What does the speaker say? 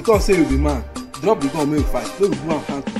because say you be man drop the gun make we fight make we do am hand to